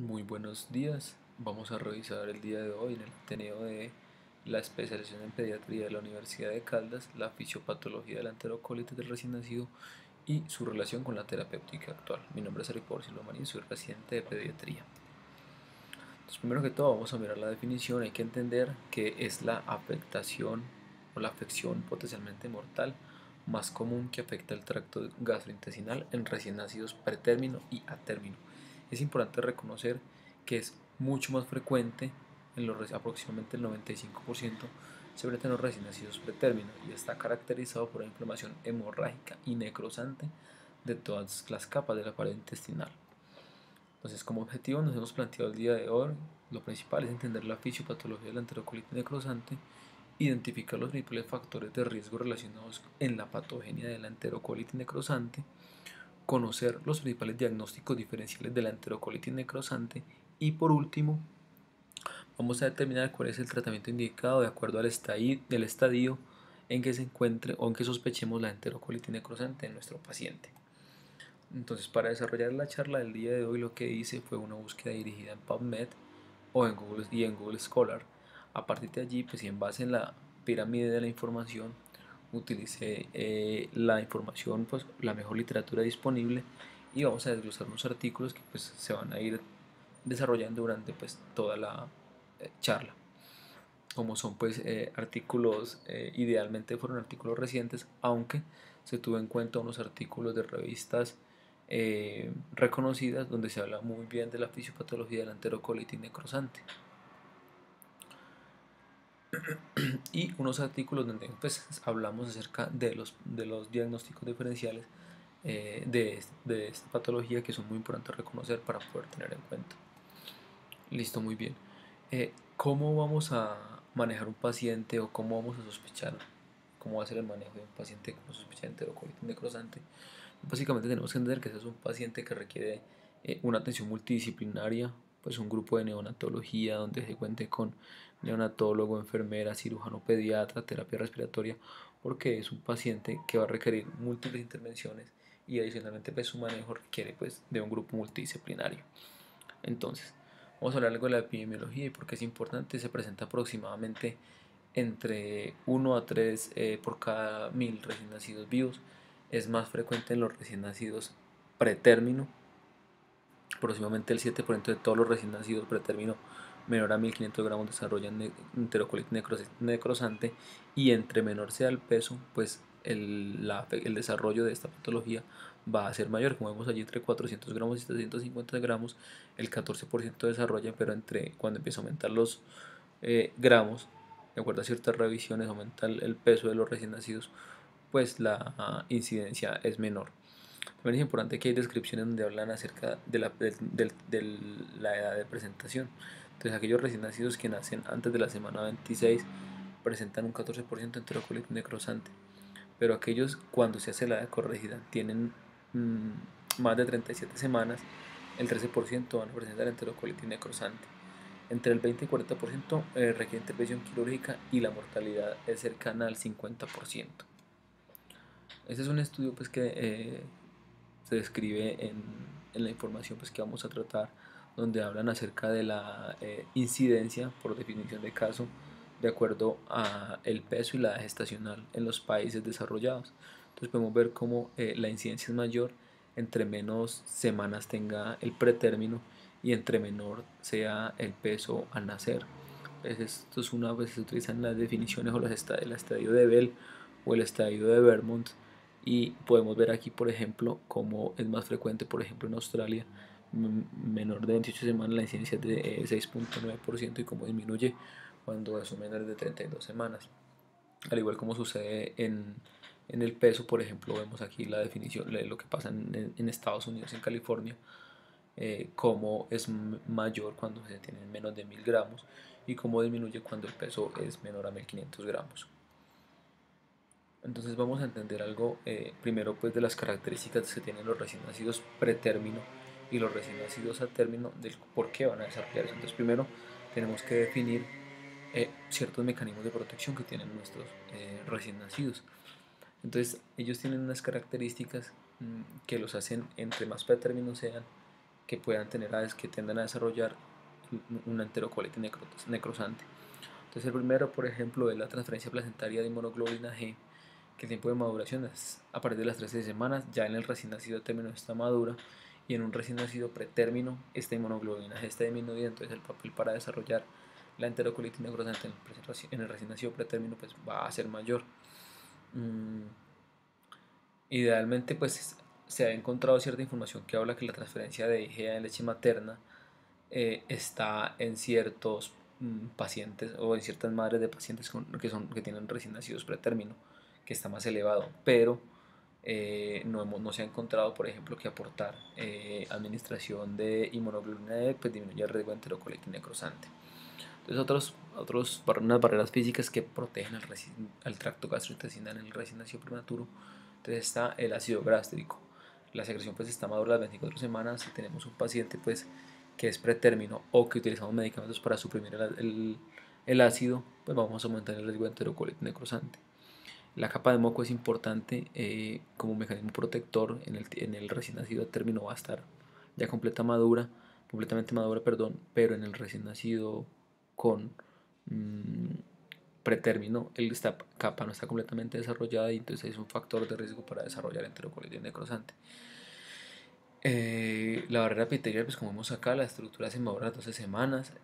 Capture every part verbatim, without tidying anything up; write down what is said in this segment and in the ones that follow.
Muy buenos días. Vamos a revisar el día de hoy en el Ateneo de la especialización en pediatría de la Universidad de Caldas, la fisiopatología de la enterocolitis del recién nacido y su relación con la terapéutica actual. Mi nombre es Eric Silva Marín, soy residente de pediatría. Entonces, primero que todo, vamos a mirar la definición. Hay que entender que es la afectación o la afección potencialmente mortal más común que afecta el tracto gastrointestinal en recién nacidos pretérmino y a término. Es importante reconocer que es mucho más frecuente en los aproximadamente el noventa y cinco por ciento se presenta en los recién nacidos pretérmino y está caracterizado por una inflamación hemorrágica y necrosante de todas las capas de la pared intestinal. Entonces, como objetivo nos hemos planteado el día de hoy, lo principal es entender la fisiopatología de la enterocolitis necrosante, identificar los principales factores de riesgo relacionados en la patogenia de la enterocolitis necrosante, conocer los principales diagnósticos diferenciales de la enterocolitis necrosante y por último vamos a determinar cuál es el tratamiento indicado de acuerdo al estadio, del estadio en que se encuentre o en que sospechemos la enterocolitis necrosante en nuestro paciente. Entonces, para desarrollar la charla del día de hoy, lo que hice fue una búsqueda dirigida en PubMed o en Google y en Google Scholar. A partir de allí, pues y en base en la pirámide de la información, utilicé eh, la información, pues la mejor literatura disponible y vamos a desglosar unos artículos que pues se van a ir desarrollando durante pues toda la eh, charla. Como son pues eh, artículos, eh, idealmente fueron artículos recientes, aunque se tuvo en cuenta unos artículos de revistas eh, reconocidas donde se habla muy bien de la fisiopatología de la enterocolitis necrosante y unos artículos donde pues hablamos acerca de los, de los diagnósticos diferenciales eh, de, de esta patología que son muy importantes reconocer para poder tener en cuenta. Listo, muy bien. Eh, ¿Cómo vamos a manejar un paciente o cómo vamos a sospechar? ¿Cómo va a ser el manejo de un paciente con sospecha de enterocolitis necrosante? Básicamente tenemos que entender que ese es un paciente que requiere eh, una atención multidisciplinaria, pues un grupo de neonatología donde se cuente con neonatólogo, enfermera, cirujano pediatra, terapia respiratoria, porque es un paciente que va a requerir múltiples intervenciones y adicionalmente pues su manejo requiere pues de un grupo multidisciplinario. Entonces, vamos a hablar algo de la epidemiología y por qué es importante. Se presenta aproximadamente entre uno a tres eh, por cada mil recién nacidos vivos. Es más frecuente en los recién nacidos pretérmino. Aproximadamente el siete por ciento de todos los recién nacidos pretérmino menor a mil quinientos gramos desarrollan enterocolitis necrosante y entre menor sea el peso, pues el, la, el desarrollo de esta patología va a ser mayor. Como vemos allí entre cuatrocientos gramos y setecientos cincuenta gramos, el catorce por ciento desarrolla, pero entre cuando empieza a aumentar los eh, gramos, de acuerdo a ciertas revisiones, aumenta el, el peso de los recién nacidos, pues la uh, incidencia es menor. También es importante que hay descripciones donde hablan acerca de la, de, de, de la edad de presentación. Entonces, aquellos recién nacidos que nacen antes de la semana veintiséis presentan un catorce por ciento de enterocolitis necrosante, pero aquellos cuando se hace la edad corregida tienen mmm, más de treinta y siete semanas, el trece por ciento van a presentar enterocolitis necrosante. Entre el veinte y cuarenta por ciento eh, requiere intervención quirúrgica y la mortalidad es cercana al cincuenta por ciento. Este es un estudio pues, que eh, se describe en, en, la información pues, que vamos a tratar, donde hablan acerca de la eh, incidencia por definición de caso de acuerdo a el peso y la edad gestacional en los países desarrollados. Entonces podemos ver cómo eh, la incidencia es mayor entre menos semanas tenga el pretérmino y entre menor sea el peso al nacer. Entonces, esto es una vez se utilizan las definiciones o los esta el estadio de Bell o el estadio de Vermont y podemos ver aquí por ejemplo cómo es más frecuente por ejemplo en Australia menor de veintiocho semanas la incidencia es de seis punto nueve por ciento y cómo disminuye cuando es menor de treinta y dos semanas, al igual como sucede en, en el peso. Por ejemplo vemos aquí la definición de lo que pasa en, en Estados Unidos, en California, eh, cómo es mayor cuando se tienen menos de mil gramos y cómo disminuye cuando el peso es menor a mil quinientos gramos. Entonces vamos a entender algo eh, primero pues de las características que tienen los recién nacidos pretérmino y los recién nacidos a término, del por qué van a desarrollar eso. Entonces primero tenemos que definir eh, ciertos mecanismos de protección que tienen nuestros eh, recién nacidos. Entonces ellos tienen unas características mmm, que los hacen, entre más pretérminos sean, que puedan tener aves que tendan a desarrollar una enterocolitis necrosante. Entonces el primero, por ejemplo, es la transferencia placentaria de inmunoglobulina G, que el tiempo de maduración es a partir de las trece semanas. Ya en el recién nacido término está madura, y en un recién nacido pretérmino esta inmunoglobulina G está disminuida, entonces el papel para desarrollar la enterocolitis necrosante en el recién nacido pretérmino pues va a ser mayor. Mm, idealmente pues se ha encontrado cierta información que habla que la transferencia de I G A en leche materna eh, está en ciertos mm, pacientes o en ciertas madres de pacientes con, que, son, que tienen recién nacidos pretérmino, que está más elevado, pero eh, no, hemos, no se ha encontrado, por ejemplo, que aportar eh, administración de inmunoglobulina E pues disminuye el riesgo de enterocolitis necrosante. Entonces, otros, otros, unas barreras físicas que protegen al, al tracto gastrointestinal en el recién nacido prematuro. Entonces está el ácido gástrico. La secreción pues está madura a las veinticuatro semanas. Si tenemos un paciente pues que es pretérmino o que utilizamos medicamentos para suprimir el, el, el ácido, pues vamos a aumentar el riesgo de enterocolitis necrosante. La capa de moco es importante eh, como mecanismo protector. En el, en el recién nacido término va a estar ya completa madura, completamente madura, perdón, pero en el recién nacido con mmm, pretérmino, esta capa no está completamente desarrollada y entonces es un factor de riesgo para desarrollar enterocolitis necrosante. Eh, la barrera epitelial, pues como vemos acá, la estructura se madura a las doce semanas.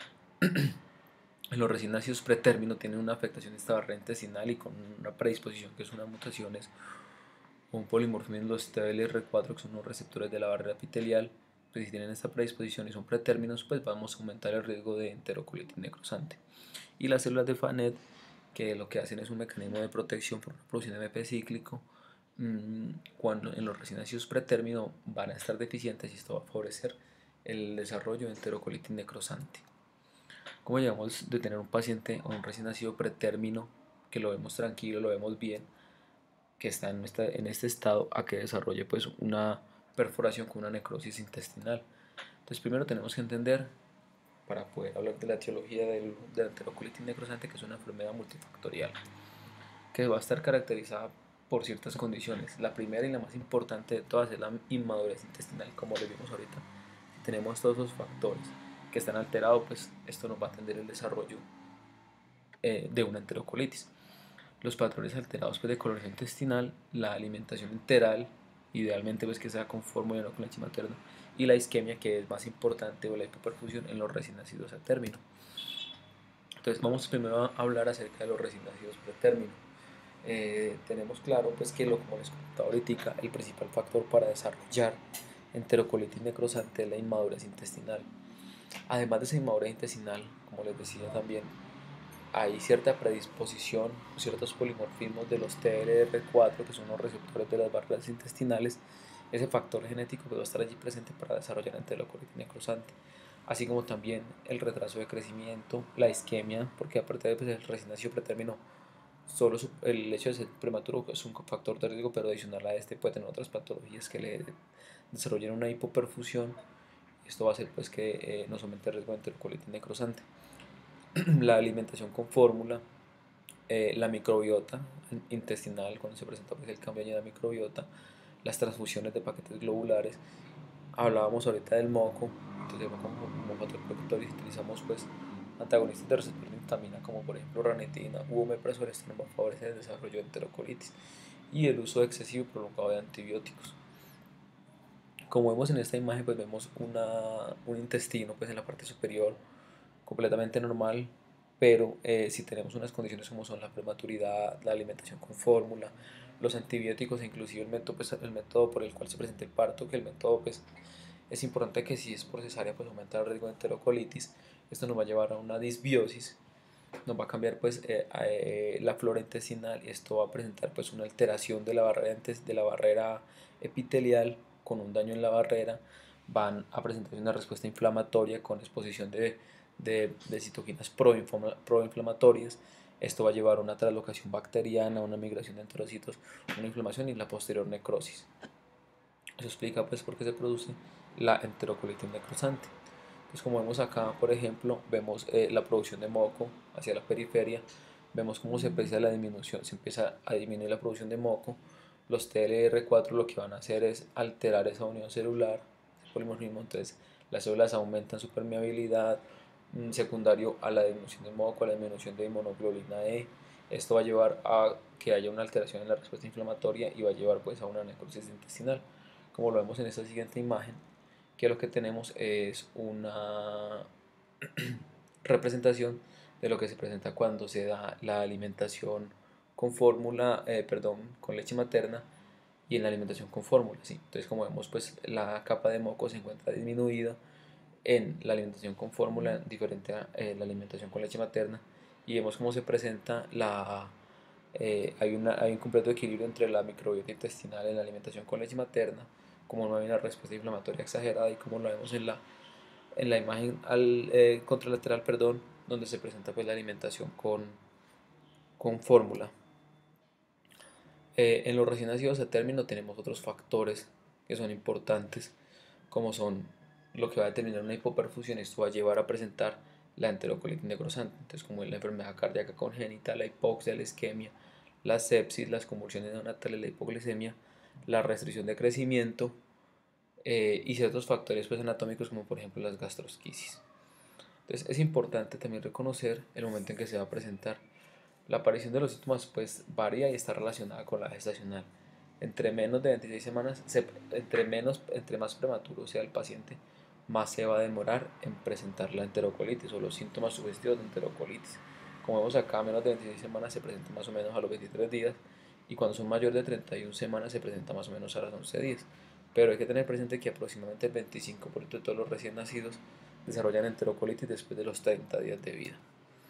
En los recién nacidos pretérmino tienen una afectación de esta barrera intestinal y con una predisposición que es una mutaciones o un polimorfismo en los T B L R cuatro, que son los receptores de la barrera epitelial. Pues si tienen esta predisposición y son pretérminos, pues vamos a aumentar el riesgo de enterocolitis necrosante. Y las células de Fanet, que lo que hacen es un mecanismo de protección por producción de M P cíclico, cuando en los recién nacidos pretérmino van a estar deficientes y esto va a favorecer el desarrollo de enterocolitis necrosante. ¿Cómo llegamos de tener un paciente o un recién nacido pretérmino que lo vemos tranquilo, lo vemos bien, que está en, esta, en este estado, a que desarrolle pues una perforación con una necrosis intestinal? Entonces primero tenemos que entender, para poder hablar de la etiología del, de la enterocolitis necrosante, que es una enfermedad multifactorial que va a estar caracterizada por ciertas condiciones. La primera y la más importante de todas es la inmadurez intestinal, como lo vimos ahorita. Si tenemos todos esos factores que están alterados, pues esto nos va a atender el desarrollo eh, de una enterocolitis. Los patrones alterados pues, de coloración intestinal, la alimentación enteral, idealmente pues que sea conforme con la leche materna, y la isquemia, que es más importante, o la hipoperfusión en los recién nacidos a término. Entonces vamos primero a hablar acerca de los recién nacidos pretérmino. Eh, tenemos claro pues que lo, como les comentaba ahorita, el principal factor para desarrollar enterocolitis necrosante es la inmadurez intestinal. Además de esa inmadurez intestinal, como les decía también, hay cierta predisposición, ciertos polimorfismos de los T L R cuatro, que son los receptores de las barreras intestinales. Ese factor genético que va a estar allí presente para desarrollar enterocolitis necrosante, así como también el retraso de crecimiento, la isquemia, porque aparte de pues, el recién nacido pretérmino, solo el hecho de ser prematuro es un factor de riesgo, pero adicional a este puede tener otras patologías que le desarrollen una hipoperfusión. Esto va a hacer pues que eh, nos aumente el riesgo de enterocolitis necrosante. La alimentación con fórmula, eh, la microbiota intestinal, cuando se presenta pues, el cambio de la microbiota, las transfusiones de paquetes globulares. Hablábamos ahorita del moco, entonces como, como factor protector utilizamos pues antagonistas de receptor de histamina, como por ejemplo ranitidina u omeprazol. Esto nos va a favorecer el desarrollo de enterocolitis, y el uso excesivo y prolongado de antibióticos. Como vemos en esta imagen, pues vemos una, un intestino pues en la parte superior completamente normal, pero eh, si tenemos unas condiciones como son la prematuridad, la alimentación con fórmula, los antibióticos e inclusive el método, pues, el método por el cual se presenta el parto, que el método pues es importante que si es por cesárea pues aumenta el riesgo de enterocolitis. Esto nos va a llevar a una disbiosis, nos va a cambiar pues eh, eh, la flora intestinal, y esto va a presentar pues una alteración de la barrera, de la barrera epitelial, con un daño en la barrera. Van a presentar una respuesta inflamatoria con exposición de, de, de citoquinas proinflamatorias. Esto va a llevar a una translocación bacteriana, una migración de enterocitos, una inflamación y la posterior necrosis. Eso explica pues por qué se produce la enterocolitis necrosante. Pues como vemos acá, por ejemplo, vemos eh, la producción de moco hacia la periferia. Vemos cómo se empieza la disminución, se empieza a disminuir la producción de moco. Los T L R cuatro lo que van a hacer es alterar esa unión celular, polimorfismo, entonces las células aumentan su permeabilidad, mm, secundario a la disminución de moco, a la disminución de inmunoglobulina E. Esto va a llevar a que haya una alteración en la respuesta inflamatoria y va a llevar pues a una necrosis intestinal, como lo vemos en esta siguiente imagen, que lo que tenemos es una representación de lo que se presenta cuando se da la alimentación con fórmula, eh, perdón, con leche materna y en la alimentación con fórmula, ¿sí? Entonces, como vemos, pues la capa de moco se encuentra disminuida en la alimentación con fórmula, diferente a eh, la alimentación con leche materna, y vemos cómo se presenta la... Eh, hay, una, hay un completo equilibrio entre la microbiota intestinal en la alimentación con leche materna, como no hay una respuesta inflamatoria exagerada y como lo vemos en la en la imagen al, eh, contralateral, perdón, donde se presenta pues la alimentación con, con fórmula. Eh, en los recién nacidos a término tenemos otros factores que son importantes, como son lo que va a determinar una hipoperfusión. Esto va a llevar a presentar la enterocolitis necrosante, entonces como la enfermedad cardíaca congénita, la hipoxia, la isquemia, la sepsis, las convulsiones neonatales, la hipoglicemia, la restricción de crecimiento, eh, y ciertos factores pues, anatómicos como por ejemplo las gastrosquisis. Entonces es importante también reconocer el momento en que se va a presentar. La aparición de los síntomas pues varía y está relacionada con la gestacional. Entre menos de veintiséis semanas, se, entre, menos, entre más prematuro sea el paciente, más se va a demorar en presentar la enterocolitis o los síntomas sugestivos de enterocolitis. Como vemos acá, menos de veintiséis semanas se presenta más o menos a los veintitrés días y cuando son mayores de treinta y una semanas se presenta más o menos a los once días. Pero hay que tener presente que aproximadamente el veinticinco por ciento de todos los recién nacidos desarrollan enterocolitis después de los treinta días de vida.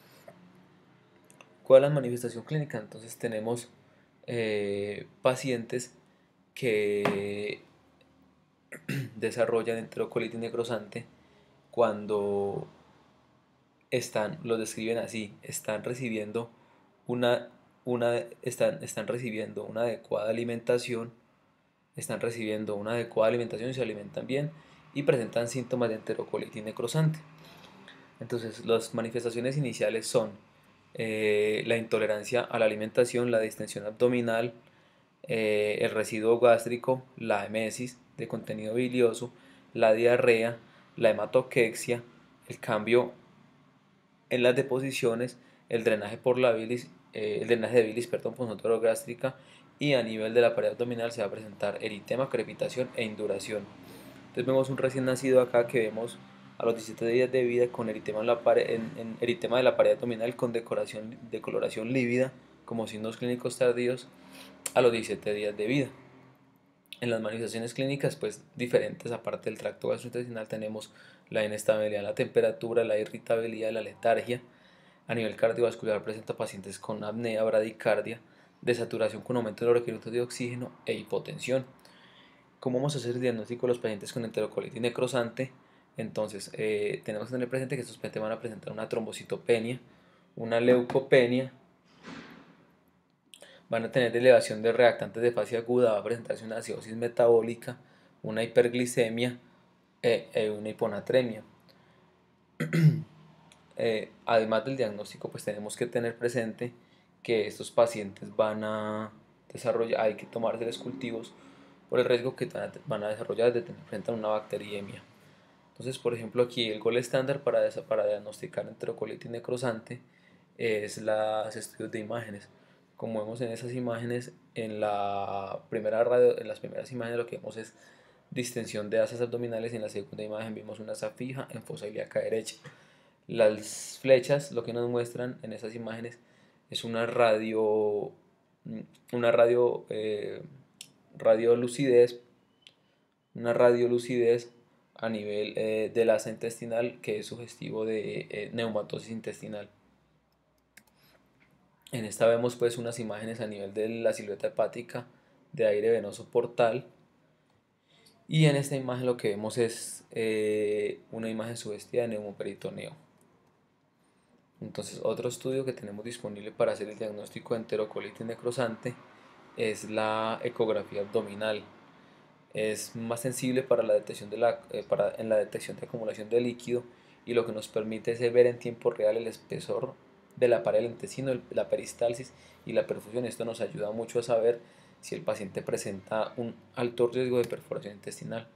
¿Cuál es la manifestación clínica? Entonces tenemos eh, pacientes que desarrollan enterocolitis necrosante cuando están, lo describen así, están recibiendo una, una, están, están recibiendo una adecuada alimentación, están recibiendo una adecuada alimentación y se alimentan bien y presentan síntomas de enterocolitis necrosante. Entonces, las manifestaciones iniciales son eh, la intolerancia a la alimentación, la distensión abdominal, eh, el residuo gástrico, la emesis de contenido bilioso, la diarrea, la hematoquexia, el cambio en las deposiciones, el drenaje por la bilis, eh, el drenaje de bilis, perdón, por gástrica, y a nivel de la pared abdominal se va a presentar eritema, crepitación e induración. Entonces vemos un recién nacido acá que vemos a los diecisiete días de vida con eritema, en la pared, en, en eritema de la pared abdominal con decoración, decoloración lívida como signos clínicos tardíos a los diecisiete días de vida. En las manifestaciones clínicas pues diferentes, aparte del tracto gastrointestinal, tenemos la inestabilidad, la temperatura, la irritabilidad, la letargia. A nivel cardiovascular presenta pacientes con apnea, bradicardia, desaturación con aumento de los requerimientos de oxígeno e hipotensión. ¿Cómo vamos a hacer el diagnóstico de los pacientes con enterocolitis necrosante? Entonces, eh, tenemos que tener presente que estos pacientes van a presentar una trombocitopenia, una leucopenia, van a tener elevación de reactantes de fase aguda, va a presentarse una acidosis metabólica, una hiperglicemia e, e una hiponatremia. eh, además del diagnóstico, pues tenemos que tener presente que estos pacientes van a desarrollar, hay que tomárseles cultivos por el riesgo que van a desarrollar de tener frente a una bacteriemia. Entonces, por ejemplo, aquí el gol estándar para, para diagnosticar enterocolitis necrosante es los estudios de imágenes. Como vemos en esas imágenes, en, la primera radio, en las primeras imágenes lo que vemos es distensión de asas abdominales y en la segunda imagen vimos una asa fija en fosa ilíaca derecha. Las flechas lo que nos muestran en esas imágenes es una radio, una radio, eh, radiolucidez, una radiolucidez a nivel eh, del asa intestinal que es sugestivo de eh, neumatosis intestinal. En esta vemos pues unas imágenes a nivel de la silueta hepática de aire venoso portal y en esta imagen lo que vemos es eh, una imagen sugestiva de neumoperitoneo. Entonces otro estudio que tenemos disponible para hacer el diagnóstico de enterocolitis necrosante es la ecografía abdominal. Es más sensible para la detección de la, eh, para, en la detección de acumulación de líquido y lo que nos permite es ver en tiempo real el espesor de la pared del intestino, la peristalsis y la perfusión. Esto nos ayuda mucho a saber si el paciente presenta un alto riesgo de perforación intestinal.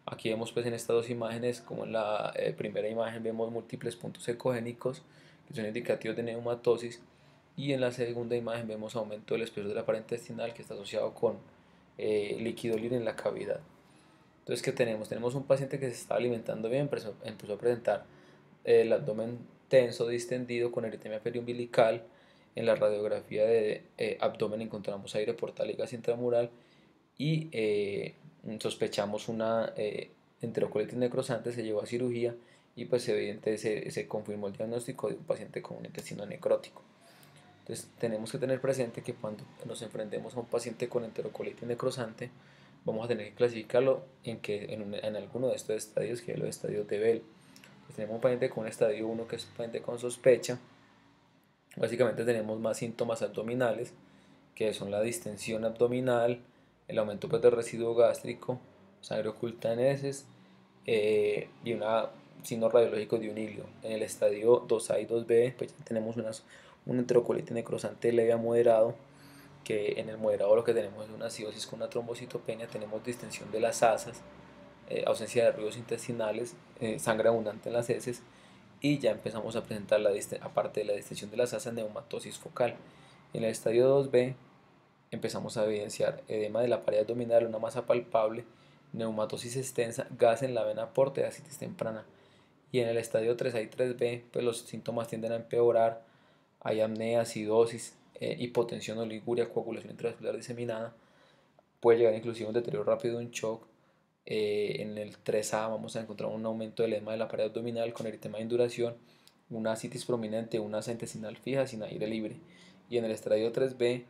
Aquí vemos pues en estas dos imágenes, como en la eh, primera imagen vemos múltiples puntos ecogénicos que son indicativos de neumatosis, y en la segunda imagen vemos aumento del espesor de la pared intestinal que está asociado con eh, líquido libre en la cavidad. Entonces, ¿qué tenemos? Tenemos un paciente que se estaba alimentando bien, empezó, empezó a presentar eh, el abdomen tenso, distendido, con eritemia periumbilical. En la radiografía de eh, abdomen encontramos aire portal y gas intramural, y eh, sospechamos una eh, enterocolitis necrosante. Se llevó a cirugía y pues evidentemente se, se confirmó el diagnóstico de un paciente con un intestino necrótico. Entonces tenemos que tener presente que cuando nos enfrentemos a un paciente con enterocolitis necrosante, vamos a tener que clasificarlo en, que, en, un, en alguno de estos estadios, que es los estadios de Bell. Pues tenemos un paciente con un estadio uno, que es un paciente con sospecha. Básicamente tenemos más síntomas abdominales, que son la distensión abdominal, el aumento pues, del residuo gástrico, sangre oculta en heces, eh, y un signo radiológico de un hilio. En el estadio dos A y dos B pues ya tenemos unas, un enterocolitis necrosante leve a moderado, que en el moderado lo que tenemos es una acidosis con una trombocitopenia, tenemos distensión de las asas, eh, ausencia de ruidos intestinales, eh, sangre abundante en las heces, y ya empezamos a presentar, la aparte de la distensión de las asas, neumatosis focal. En el estadio dos B empezamos a evidenciar edema de la pared abdominal, una masa palpable, neumatosis extensa, gas en la vena porta y ascitis temprana. Y en el estadio tres A y tres B, pues los síntomas tienden a empeorar, hay apnea, acidosis, eh, hipotensión, oliguria, coagulación intravascular diseminada, puede llegar inclusive a un deterioro rápido, un shock. Eh, en el tres A vamos a encontrar un aumento del edema de la pared abdominal con eritema de induración, una ascitis prominente, una asa intestinal fija sin aire libre. Y en el estadio tres B,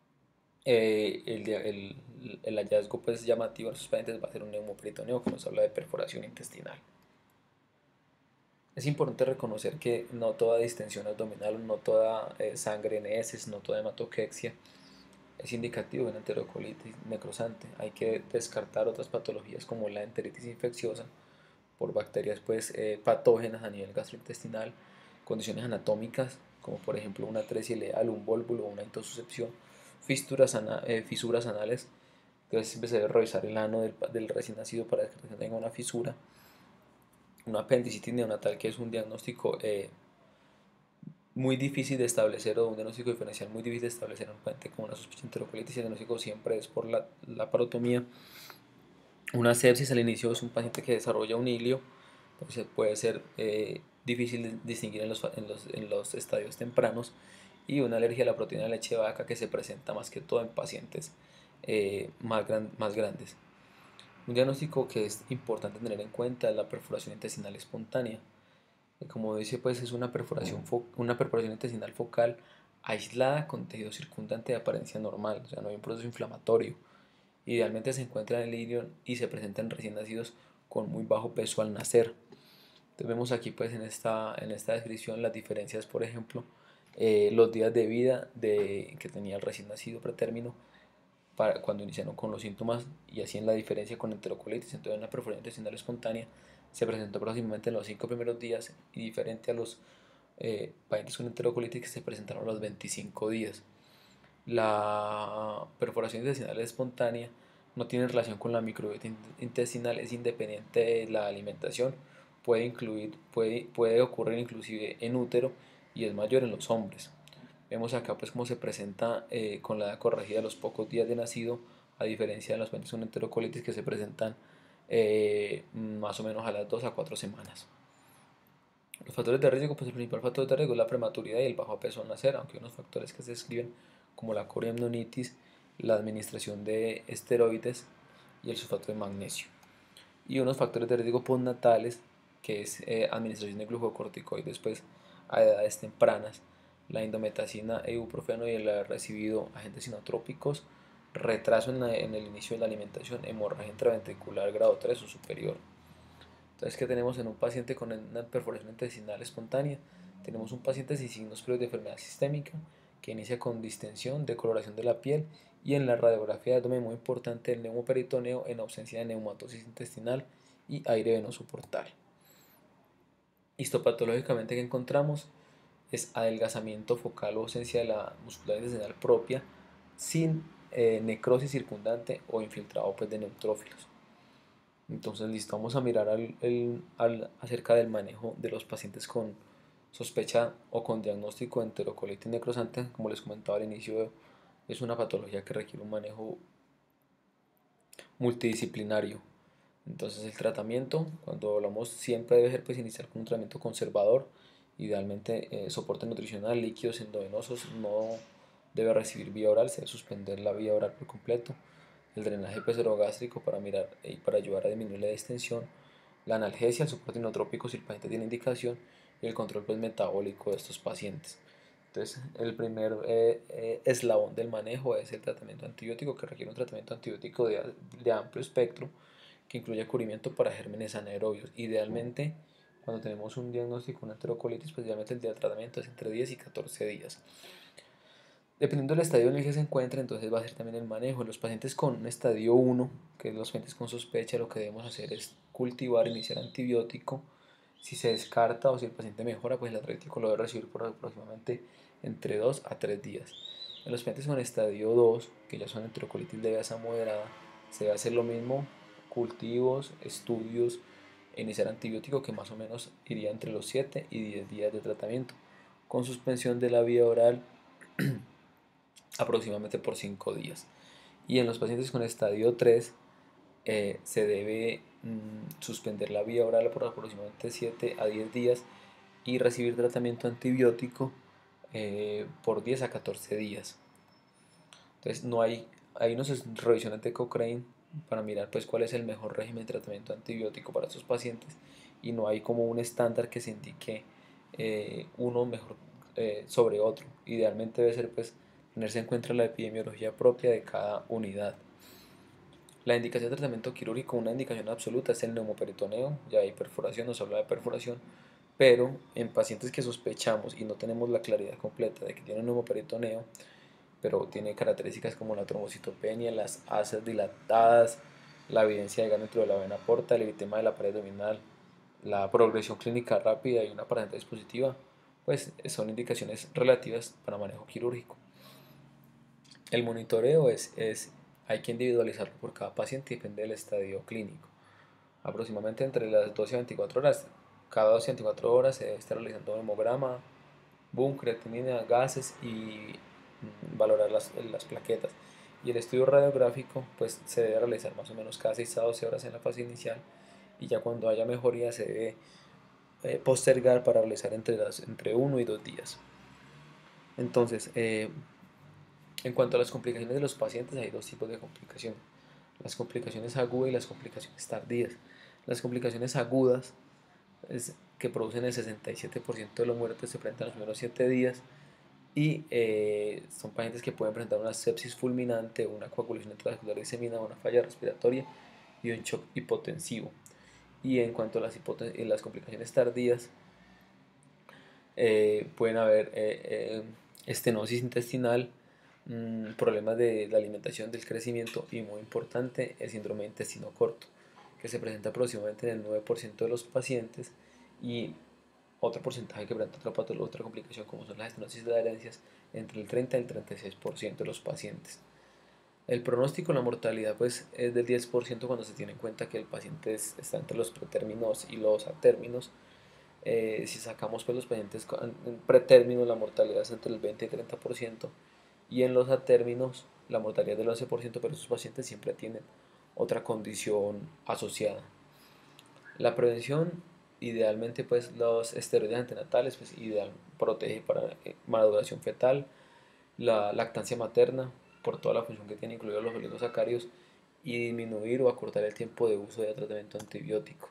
eh, el, el, el, hallazgo pues llamativo en sus pacientes va a ser un neumoperitoneo, que nos habla de perforación intestinal. Es importante reconocer que no toda distensión abdominal, no toda eh, sangre en heces, no toda hematoquexia es indicativo de una enterocolitis necrosante. Hay que descartar otras patologías como la enteritis infecciosa por bacterias pues, eh, patógenas a nivel gastrointestinal, condiciones anatómicas como por ejemplo una atresia ileal, un vólvulo o una intosuscepción, fisuras, ana, eh, fisuras anales. Entonces siempre se debe revisar el ano del, del recién nacido para que no tenga una fisura. Una apendicitis neonatal, que es un diagnóstico eh, muy difícil de establecer, o un diagnóstico diferencial muy difícil de establecer en un paciente con una sospecha de enterocolitis. El diagnóstico siempre es por la, la parotomía. Una sepsis al inicio es un paciente que desarrolla un hilio, entonces puede ser eh, difícil de distinguir en los, en, los, en los estadios tempranos. Y una alergia a la proteína de leche de vaca, que se presenta más que todo en pacientes eh, más, gran, más grandes. Un diagnóstico que es importante tener en cuenta es la perforación intestinal espontánea. Como dice, pues es una perforación, una perforación intestinal focal aislada con tejido circundante de apariencia normal, o sea, no hay un proceso inflamatorio. Idealmente se encuentra en el hilio y se presenta en recién nacidos con muy bajo peso al nacer. Entonces vemos aquí pues en esta, en esta descripción las diferencias, por ejemplo, eh, los días de vida de, que tenía el recién nacido pretérmino para cuando iniciaron con los síntomas, y así en la diferencia con enterocolitis. Entonces una perforación intestinal espontánea se presentó aproximadamente en los cinco primeros días, y diferente a los eh, pacientes con enterocolitis que se presentaron a los veinticinco días. La perforación intestinal espontánea no tiene relación con la microbiota intestinal, es independiente de la alimentación, puede, incluir, puede, puede ocurrir inclusive en útero, y es mayor en los hombres. Vemos acá pues cómo se presenta eh, con la edad corregida a los pocos días de nacido, a diferencia de los pacientes con enterocolitis que se presentan eh, más o menos a las dos a cuatro semanas. Los factores de riesgo, pues el principal factor de riesgo es la prematuridad y el bajo peso al nacer, aunque hay unos factores que se describen como la coriamnionitis, la administración de esteroides y el sulfato de magnesio. Y unos factores de riesgo postnatales, que es eh, administración de glucocorticoides pues, a edades tempranas, la indometacina e ibuprofeno y el haber recibido agentes inotrópicos, retraso en, la, en el inicio de la alimentación, hemorragia intraventricular grado tres o superior. Entonces, ¿qué tenemos en un paciente con una perforación intestinal espontánea? Tenemos un paciente sin signos previos de enfermedad sistémica, que inicia con distensión, decoloración de la piel, y en la radiografía de abdomen muy importante el neumoperitoneo en ausencia de neumatosis intestinal y aire venoso portal. Histopatológicamente, que encontramos es adelgazamiento focal o ausencia de la musculatura intestinal propia, sin eh, necrosis circundante o infiltrado pues, de neutrófilos. Entonces, listo, vamos a mirar al, el- al- acerca del manejo de los pacientes con sospecha o con diagnóstico de enterocolitis necrosante. Como les comentaba al inicio, es una patología que requiere un manejo multidisciplinario. Entonces, el tratamiento, cuando hablamos, siempre debe ser pues iniciar con un tratamiento conservador, idealmente eh, soporte nutricional, líquidos endovenosos, no debe recibir vía oral, se debe suspender la vía oral por completo, el drenaje pesogástrico para mirar y para ayudar a disminuir la distensión, la analgesia, el soporte inotrópico si el paciente tiene indicación, y el control pues, metabólico de estos pacientes. Entonces, el primer eh, eh, eslabón del manejo es el tratamiento antibiótico, que requiere un tratamiento antibiótico de, de amplio espectro, que incluye cubrimiento para gérmenes anaerobios. Idealmente, cuando tenemos un diagnóstico de una enterocolitis, pues idealmente el día de tratamiento es entre diez y catorce días. Dependiendo del estadio en el que se encuentre, entonces va a ser también el manejo. En los pacientes con un estadio uno, que es los pacientes con sospecha, lo que debemos hacer es cultivar, iniciar antibiótico. Si se descarta o si el paciente mejora, pues el antibiótico lo debe recibir por aproximadamente entre dos a tres días. En los pacientes con estadio dos, que ya son enterocolitis leve a moderada, se debe hacer lo mismo, cultivos, estudios, e iniciar antibiótico, que más o menos iría entre los siete y diez días de tratamiento, con suspensión de la vía oral aproximadamente por cinco días. Y en los pacientes con estadio tres eh, se debe mm, suspender la vía oral por aproximadamente siete a diez días y recibir tratamiento antibiótico eh, por diez a catorce días. Entonces no hay, hay unas revisiones de Cochrane para mirar pues cuál es el mejor régimen de tratamiento antibiótico para estos pacientes, y no hay como un estándar que se indique eh, uno mejor eh, sobre otro. Idealmente debe ser pues tenerse en cuenta la epidemiología propia de cada unidad. La indicación de tratamiento quirúrgico, una indicación absoluta, es el neumoperitoneo. Ya hay perforación, nos habla de perforación, pero en pacientes que sospechamos y no tenemos la claridad completa de que tienen neumoperitoneo, pero tiene características como la trombocitopenia, las asas dilatadas, la evidencia de gas dentro de la vena porta, el eritema de la pared abdominal, la progresión clínica rápida y una parálisis dispositiva, pues son indicaciones relativas para manejo quirúrgico. El monitoreo es, es, hay que individualizarlo por cada paciente y depende del estadio clínico. Aproximadamente entre las doce y veinticuatro horas, cada doce y veinticuatro horas se debe estar realizando un hemograma, boom, creatinina, gases y mm, valorar las, las plaquetas. Y el estudio radiográfico pues se debe realizar más o menos cada seis a doce horas en la fase inicial, y ya cuando haya mejoría se debe eh, postergar para realizar entre, las, entre uno y dos días. Entonces, eh, en cuanto a las complicaciones de los pacientes, hay dos tipos de complicaciones: las complicaciones agudas y las complicaciones tardías. Las complicaciones agudas es, que producen el sesenta y siete por ciento de los muertos, se presentan los primeros siete días, y eh, son pacientes que pueden presentar una sepsis fulminante, una coagulación intravascular diseminada, una falla respiratoria y un shock hipotensivo. Y en cuanto a las, las complicaciones tardías, eh, pueden haber eh, eh, estenosis intestinal, mmm, problemas de la alimentación, del crecimiento, y muy importante, el síndrome de intestino corto, que se presenta aproximadamente en el nueve por ciento de los pacientes, y otro porcentaje que presenta otra, patología, otra complicación como son las estenosis de adherencias, entre el treinta y el treinta y seis por ciento de los pacientes. El pronóstico, la mortalidad pues es del diez por ciento cuando se tiene en cuenta que el paciente es, está entre los pretérminos y los atérminos. Eh, si sacamos pues los pacientes en pretérminos, la mortalidad es entre el veinte y el treinta por ciento, y en los atérminos la mortalidad es del once por ciento, pero esos pacientes siempre tienen otra condición asociada. La prevención, idealmente pues los esteroides antenatales, pues ideal, protege para eh, maduración fetal, la lactancia materna por toda la función que tiene, incluidos los oligosacáridos, y disminuir o acortar el tiempo de uso de tratamiento antibiótico.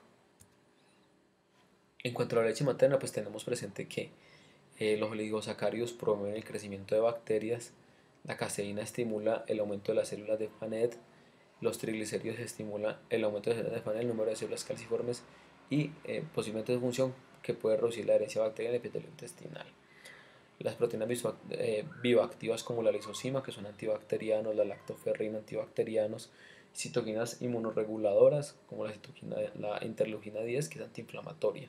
En cuanto a la leche materna, pues tenemos presente que eh, los oligosacáridos promueven el crecimiento de bacterias, la caseína estimula el aumento de las células de Panet, los triglicéridos estimulan el aumento de células de Panet, el número de células calciformes, y eh, posiblemente es función que puede reducir la herencia bacteriana en el epitelio intestinal. Las proteínas eh, bioactivas como la lisozima, que son antibacterianos, la lactoferrina, antibacterianos, citoquinas inmunoreguladoras como la, citoquina, la interleuquina diez, que es antiinflamatoria,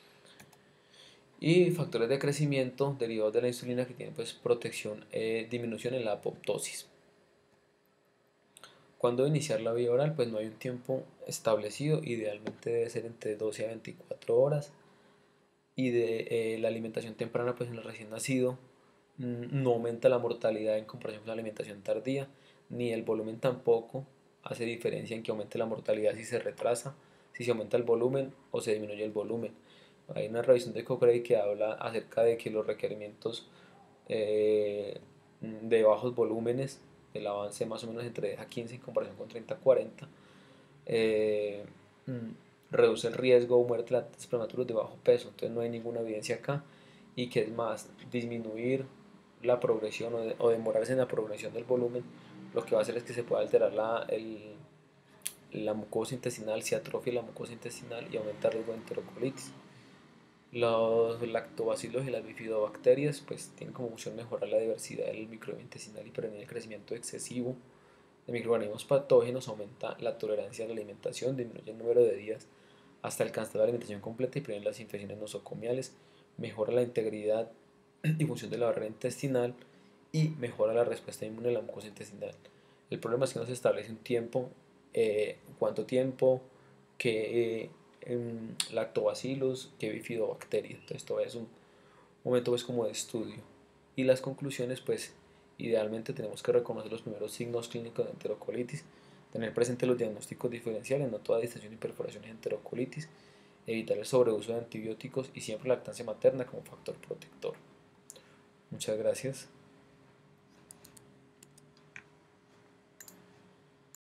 y factores de crecimiento derivados de la insulina, que tienen pues protección, eh, disminución en la apoptosis. ¿Cuándo iniciar la vía oral? Pues no hay un tiempo establecido, idealmente debe ser entre doce a veinticuatro horas. Y de eh, la alimentación temprana, pues en el recién nacido mm, no aumenta la mortalidad en comparación con la alimentación tardía, ni el volumen tampoco hace diferencia en que aumente la mortalidad si se retrasa, si se aumenta el volumen o se disminuye el volumen. Hay una revisión de Cochrane que habla acerca de que los requerimientos eh, de bajos volúmenes, el avance más o menos entre diez a quince en comparación con treinta a cuarenta, eh, mm, reduce el riesgo o muerte de lactantes prematuros de bajo peso. Entonces no hay ninguna evidencia acá, y que es más, disminuir la progresión o, de, o demorarse en la progresión del volumen, lo que va a hacer es que se pueda alterar la, el, la mucosa intestinal, se atrofia la mucosa intestinal y aumenta el riesgo de enterocolitis. Los lactobacilos y las bifidobacterias pues tienen como función mejorar la diversidad del microbioma intestinal y prevenir el crecimiento excesivo de microorganismos patógenos, aumenta la tolerancia a la alimentación, disminuye el número de días hasta alcanzar la alimentación completa y previene las infecciones nosocomiales, mejora la integridad y función de la barrera intestinal y mejora la respuesta inmune de la mucosa intestinal. El problema es que no se establece un tiempo, eh, cuánto tiempo, qué eh, lactobacilos, qué bifidobacterias. Entonces todo es un momento pues como de estudio. Y las conclusiones, pues idealmente tenemos que reconocer los primeros signos clínicos de enterocolitis, tener presente los diagnósticos diferenciales, no toda distensión y perforación es enterocolitis, evitar el sobreuso de antibióticos y siempre lactancia materna como factor protector. Muchas gracias.